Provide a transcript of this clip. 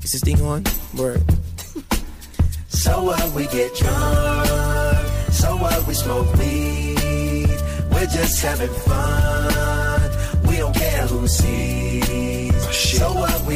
Is this thing on? Word. So what, we get drunk. So what, we smoke weed. We're just having fun. We don't care who sees. Oh, shit. So what,